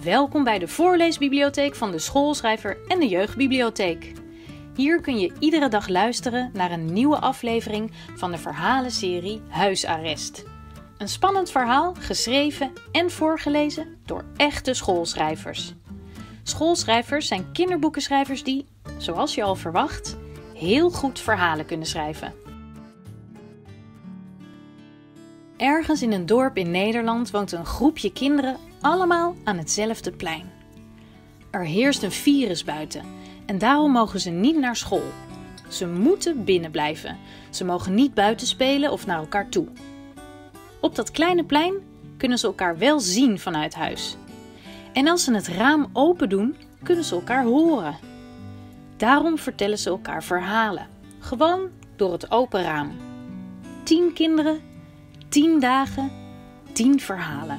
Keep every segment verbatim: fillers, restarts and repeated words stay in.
Welkom bij de voorleesbibliotheek van de Schoolschrijver en de Jeugdbibliotheek. Hier kun je iedere dag luisteren naar een nieuwe aflevering van de verhalenserie Huisarrest. Een spannend verhaal, geschreven en voorgelezen door echte schoolschrijvers. Schoolschrijvers zijn kinderboekenschrijvers die, zoals je al verwacht, heel goed verhalen kunnen schrijven. Ergens in een dorp in Nederland woont een groepje kinderen allemaal aan hetzelfde plein. Er heerst een virus buiten en daarom mogen ze niet naar school. Ze moeten binnen blijven. Ze mogen niet buiten spelen of naar elkaar toe. Op dat kleine plein kunnen ze elkaar wel zien vanuit huis. En als ze het raam open doen, kunnen ze elkaar horen. Daarom vertellen ze elkaar verhalen, gewoon door het open raam. Tien kinderen, tien dagen, tien verhalen.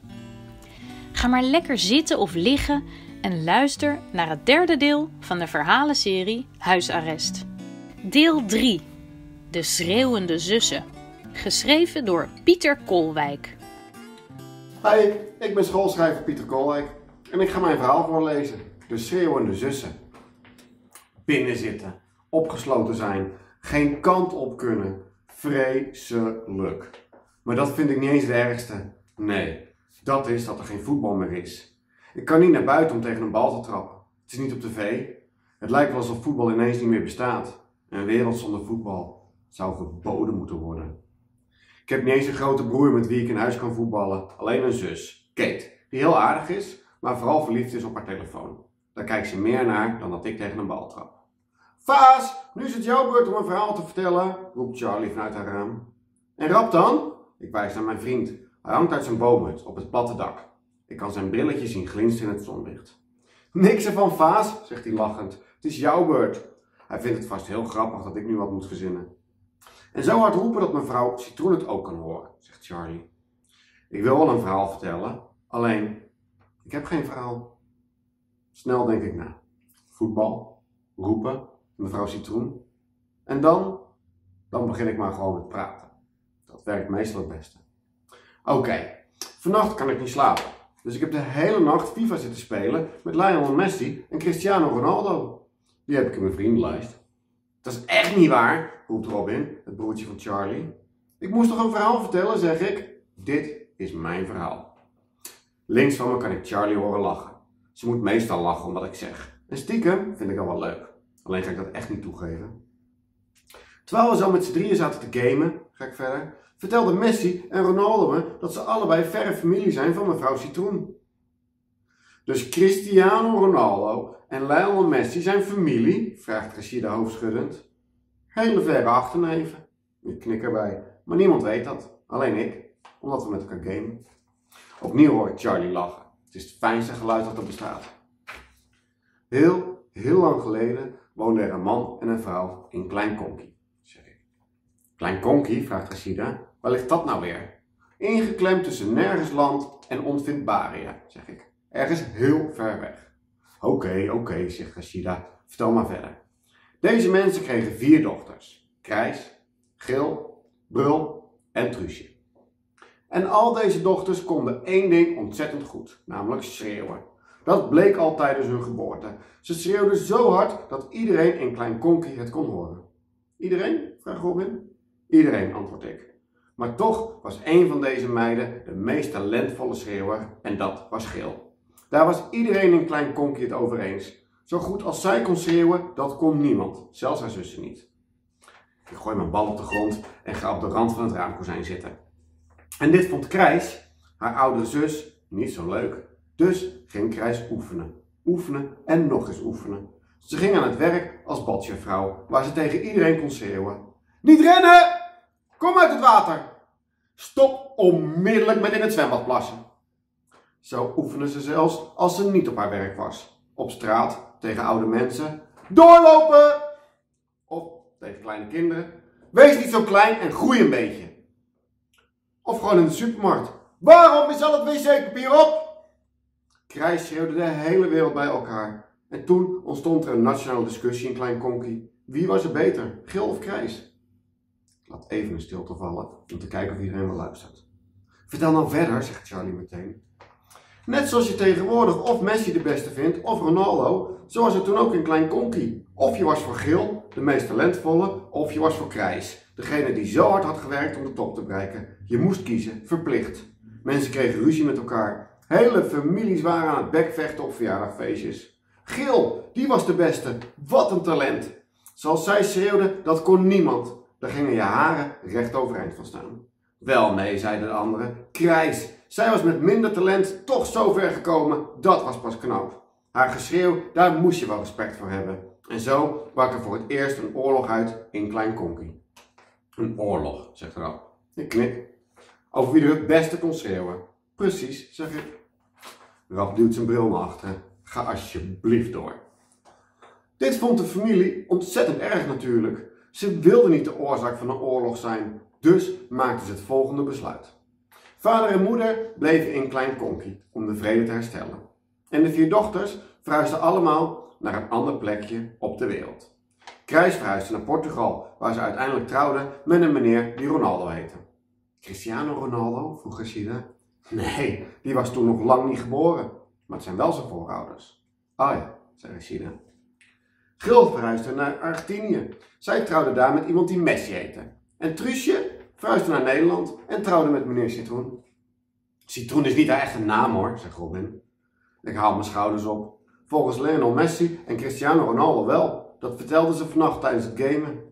Ga maar lekker zitten of liggen en luister naar het derde deel van de verhalenserie Huisarrest. Deel drie. De schreeuwende zussen. Geschreven door Pieter Kolwijk. Hi, ik ben schoolschrijver Pieter Kolwijk en ik ga mijn verhaal voorlezen. De schreeuwende zussen. Binnen zitten, opgesloten zijn, geen kant op kunnen. Vreselijk. Maar dat vind ik niet eens het ergste. Nee, dat is dat er geen voetbal meer is. Ik kan niet naar buiten om tegen een bal te trappen. Het is niet op tv. Het lijkt wel alsof voetbal ineens niet meer bestaat. Een wereld zonder voetbal zou verboden moeten worden. Ik heb niet eens een grote broer met wie ik in huis kan voetballen. Alleen een zus, Kate, die heel aardig is, maar vooral verliefd is op haar telefoon. Daar kijkt ze meer naar dan dat ik tegen een bal trap. Vaas, nu is het jouw beurt om een verhaal te vertellen, roept Charlie vanuit haar raam. En Rap dan? Ik wijs naar mijn vriend. Hij hangt uit zijn boomhut op het platte dak. Ik kan zijn brilletje zien glinsteren in het zonlicht. Niks ervan, Vaas, zegt hij lachend. Het is jouw beurt. Hij vindt het vast heel grappig dat ik nu wat moet verzinnen. En zo hard roepen dat mevrouw Citroen het ook kan horen, zegt Charlie. Ik wil wel een verhaal vertellen, alleen ik heb geen verhaal. Snel denk ik na. Voetbal, roepen, mevrouw Citroen. En dan, dan begin ik maar gewoon met praten. Dat werkt meestal het beste. Oké, okay. Vannacht kan ik niet slapen. Dus ik heb de hele nacht FIFA zitten spelen met Lionel Messi en Cristiano Ronaldo. Die heb ik in mijn vriendenlijst. Dat is echt niet waar, roept Robin, het broertje van Charlie. Ik moest toch een verhaal vertellen, zeg ik. Dit is mijn verhaal. Links van me kan ik Charlie horen lachen. Ze moet meestal lachen om wat ik zeg. En stiekem vind ik dat wel leuk. Alleen ga ik dat echt niet toegeven. Terwijl we zo met z'n drieën zaten te gamen, ga ik verder, vertelden Messi en Ronaldo me dat ze allebei verre familie zijn van mevrouw Citroen. Dus Cristiano Ronaldo en Lionel Messi zijn familie? Vraagt Rashida hoofdschuddend. Hele verre achterneven. Ik knik erbij, maar niemand weet dat. Alleen ik, omdat we met elkaar gamen. Opnieuw hoor ik Charlie lachen. Het is het fijnste geluid dat er bestaat. Heel, heel lang geleden woonden er een man en een vrouw in Klein Konkie, zeg ik. Klein Konkie, vraagt Rashida. Waar ligt dat nou weer? Ingeklemd tussen Nergensland en Ontvindbaria, zeg ik. Ergens heel ver weg. Oké, okay, oké, okay, zegt Rashida. Vertel maar verder. Deze mensen kregen vier dochters. Krijs, Gil, Brul en Truusje. En al deze dochters konden één ding ontzettend goed, namelijk schreeuwen. Dat bleek al tijdens hun geboorte. Ze schreeuwden zo hard dat iedereen in Klein Konkie het kon horen. Iedereen? Vraagt Robin. Iedereen, antwoord ik. Maar toch was één van deze meiden de meest talentvolle schreeuwer en dat was Gil. Daar was iedereen in Klein Konkie het over eens. Zo goed als zij kon schreeuwen, dat kon niemand, zelfs haar zussen niet. Ik gooi mijn bal op de grond en ga op de rand van het raamkozijn zitten. En dit vond Krijs, haar oudere zus, niet zo leuk. Dus ging Krijs oefenen, oefenen en nog eens oefenen. Ze ging aan het werk als badjuffrouw, waar ze tegen iedereen kon schreeuwen. Niet rennen! Kom uit het water! Stop onmiddellijk met in het zwembad plassen. Zo oefende ze zelfs als ze niet op haar werk was. Op straat, tegen oude mensen. Doorlopen! Of tegen kleine kinderen. Wees niet zo klein en groei een beetje. Of gewoon in de supermarkt. Waarom is al het wc-papier op? Krijs schreeuwde de hele wereld bij elkaar. En toen ontstond er een nationale discussie in Klein Konkie. Wie was er beter, Gil of Krijs? Ik laat even een stilte vallen om te kijken of iedereen wel luistert. Vertel nou verder, zegt Charlie meteen. Net zoals je tegenwoordig of Messi de beste vindt of Ronaldo, zo was het toen ook in Klein Conkie. Of je was voor Gil, de meest talentvolle, of je was voor Krijs, degene die zo hard had gewerkt om de top te bereiken. Je moest kiezen, verplicht. Mensen kregen ruzie met elkaar. Hele families waren aan het bekvechten op verjaardagfeestjes. Gil, die was de beste. Wat een talent. Zoals zij schreeuwde, dat kon niemand. Daar gingen je haren recht overeind van staan. Wel nee, zeiden de anderen. Krijs, zij was met minder talent toch zo ver gekomen, dat was pas knap. Haar geschreeuw, daar moest je wel respect voor hebben. En zo brak er voor het eerst een oorlog uit in Klein Conkie. Een oorlog, zegt Rap. Ik knik. Over wie er het beste kon schreeuwen. Precies, zeg ik. Rap duwt zijn bril naar achteren. Ga alsjeblieft door. Dit vond de familie ontzettend erg natuurlijk. Ze wilden niet de oorzaak van een oorlog zijn, dus maakten ze het volgende besluit. Vader en moeder bleven in Klein Conkie om de vrede te herstellen. En de vier dochters verhuisden allemaal naar een ander plekje op de wereld. Krijs verhuisde naar Portugal, waar ze uiteindelijk trouwden met een meneer die Ronaldo heette. Cristiano Ronaldo? Vroeg Rashida. Nee, die was toen nog lang niet geboren, maar het zijn wel zijn voorouders. Ah ja, zei Rashida. Gil verhuisde naar Argentinië. Zij trouwde daar met iemand die Messi heette. En Truusje verhuisde naar Nederland en trouwde met meneer Citroen. Citroen is niet haar echte naam hoor, zei Robin. Ik haal mijn schouders op. Volgens Lionel Messi en Cristiano Ronaldo wel. Dat vertelden ze vannacht tijdens het gamen.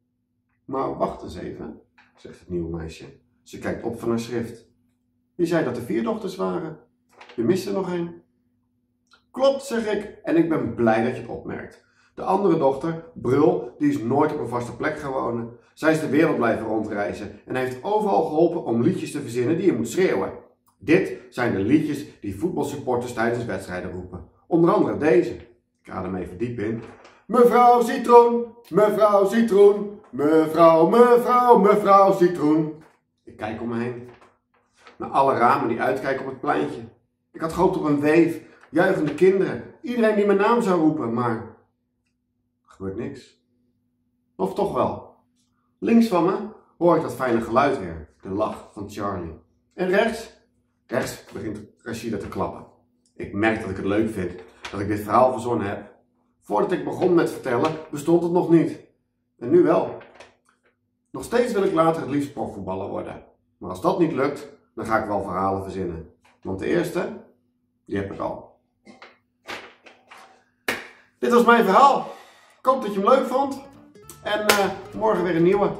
Maar wacht eens even, zegt het nieuwe meisje. Ze kijkt op van haar schrift. Je zei dat er vier dochters waren. Je mist er nog één. Klopt, zeg ik, en ik ben blij dat je het opmerkt. De andere dochter, Brul, die is nooit op een vaste plek gaan wonen. Zij is de wereld blijven rondreizen en heeft overal geholpen om liedjes te verzinnen die je moet schreeuwen. Dit zijn de liedjes die voetbalsupporters tijdens wedstrijden roepen. Onder andere deze. Ik adem even diep in. Mevrouw Citroen, mevrouw Citroen, mevrouw, mevrouw, mevrouw Citroen. Ik kijk om me heen. Naar alle ramen die uitkijken op het pleintje. Ik had gehoopt op een weef, juichende kinderen, iedereen die mijn naam zou roepen, maar er gebeurt niks. Of toch wel. Links van me hoor ik dat fijne geluid weer, de lach van Charlie. En rechts, rechts begint Rashida te klappen. Ik merk dat ik het leuk vind dat ik dit verhaal verzonnen heb. Voordat ik begon met vertellen bestond het nog niet. En nu wel. Nog steeds wil ik later het liefst profvoetballer worden. Maar als dat niet lukt, dan ga ik wel verhalen verzinnen. Want de eerste, die heb ik al. Dit was mijn verhaal. Ik hoop dat je hem leuk vond. En uh, morgen weer een nieuwe.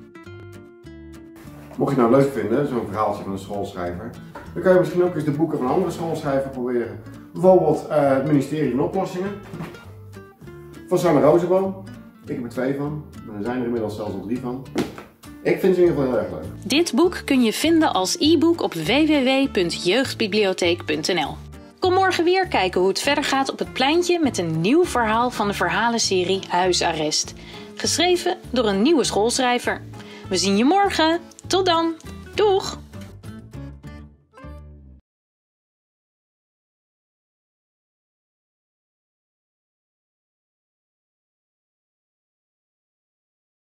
Mocht je het nou leuk vinden, zo'n verhaaltje van een schoolschrijver, dan kan je misschien ook eens de boeken van een andere schoolschrijver proberen. Bijvoorbeeld uh, het ministerie van Oplossingen. Van Sanne Rozenboom. Ik heb er twee van, maar er zijn er inmiddels zelfs al drie van. Ik vind ze in ieder geval heel erg leuk. Dit boek kun je vinden als e-book op w w w punt jeugdbibliotheek punt n l. Kom morgen weer kijken hoe het verder gaat op het pleintje met een nieuw verhaal van de verhalenserie Huisarrest. Geschreven door een nieuwe schoolschrijver. We zien je morgen. Tot dan. Doeg!